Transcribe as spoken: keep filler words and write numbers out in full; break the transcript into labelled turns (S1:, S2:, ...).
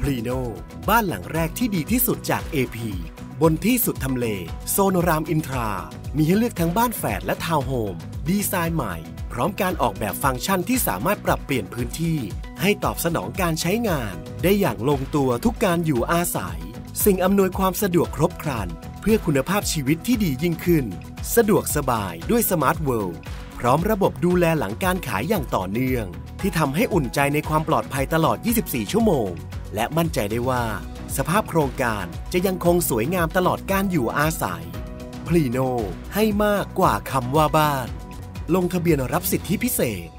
S1: ลีโนบ้านหลังแรกที่ดีที่สุดจาก เอ พี บนที่สุดทำเลโซนรามอินทรามีให้เลือกทั้งบ้านแฝดและทาวน์โฮมดีไซน์ใหม่พร้อมการออกแบบฟังก์ชันที่สามารถปรับเปลี่ยนพื้นที่ให้ตอบสนองการใช้งานได้อย่างลงตัวทุกการอยู่อาศัยสิ่งอำนวยความสะดวกครบครันเพื่อคุณภาพชีวิตที่ดียิ่งขึ้นสะดวกสบายด้วยสมาร์ทเวิลด์พร้อมระบบดูแลหลังการขายอย่างต่อเนื่องที่ทำให้อุ่นใจในความปลอดภัยตลอด ยี่สิบสี่ ชั่วโมงและมั่นใจได้ว่าสภาพโครงการจะยังคงสวยงามตลอดการอยู่อาศัยพลีโนให้มากกว่าคำว่าบ้านลงทะเบียนรับสิทธิพิเศษ